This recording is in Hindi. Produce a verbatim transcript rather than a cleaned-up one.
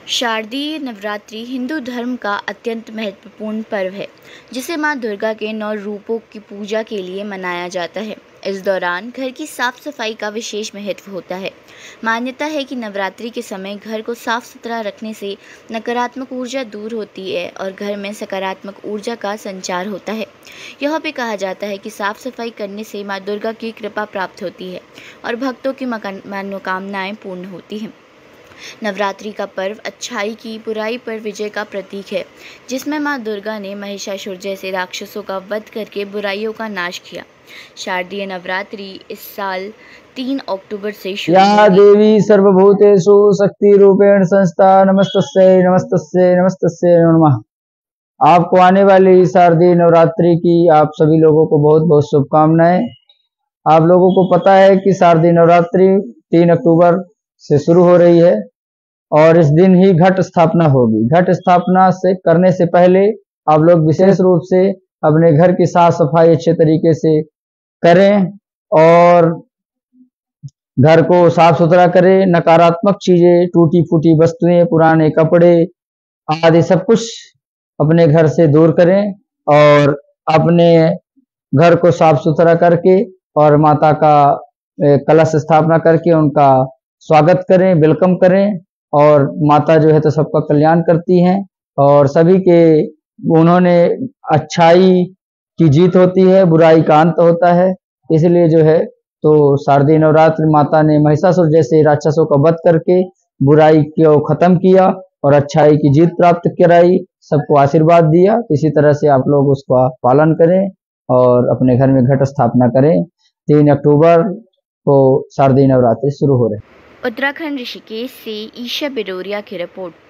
शारदीय नवरात्रि हिंदू धर्म का अत्यंत महत्वपूर्ण पर्व है, जिसे मां दुर्गा के नौ रूपों की पूजा के लिए मनाया जाता है। इस दौरान घर की साफ सफाई का विशेष महत्व होता है। मान्यता है कि नवरात्रि के समय घर को साफ सुथरा रखने से नकारात्मक ऊर्जा दूर होती है और घर में सकारात्मक ऊर्जा का संचार होता है। यह भी कहा जाता है कि साफ सफाई करने से मां दुर्गा की कृपा प्राप्त होती है और भक्तों की मनोकामनाएं पूर्ण होती हैं। नवरात्रि का पर्व अच्छाई की बुराई पर विजय का प्रतीक है, जिसमें मां दुर्गा ने महिषासुर जैसे राक्षसों का वध करके बुराइयों का नाश किया। शारदीय नवरात्रि इस साल तीन अक्टूबर से शुरू या होगी। देवी सर्वभूतेषु शक्ति रूपेण संस्था नमस्तस्यै नमस्तस्यै नमस्तस्यै नमः। आपको आने वाली शारदीय नवरात्रि की आप सभी लोगों को बहुत बहुत शुभकामनाएं। आप लोगों को पता है कि शारदीय नवरात्रि तीन अक्टूबर से शुरू हो रही है और इस दिन ही घट स्थापना होगी। घट स्थापना से करने से पहले आप लोग विशेष रूप से अपने घर की साफ सफाई अच्छे तरीके से करें और घर को साफ सुथरा करें। नकारात्मक चीजें, टूटी फूटी वस्तुएं, पुराने कपड़े आदि सब कुछ अपने घर से दूर करें और अपने घर को साफ सुथरा करके और माता का कलश स्थापना करके उनका स्वागत करें, वेलकम करें। और माता जो है तो सबका कल्याण करती हैं और सभी के उन्होंने अच्छाई की जीत होती है, बुराई का अंत होता है। इसलिए जो है तो शारदीय नवरात्रि माता ने महिषासुर जैसे राक्षसों का वध करके बुराई को खत्म किया और अच्छाई की जीत प्राप्त कराई, सबको आशीर्वाद दिया। इसी तरह से आप लोग उसका पालन करें और अपने घर में घट स्थापना करें। तीन अक्टूबर को शारदीय नवरात्रि शुरू हो रहे हैं। उत्तराखंड ऋषिकेश से ईशा बिरोरिया की रिपोर्ट।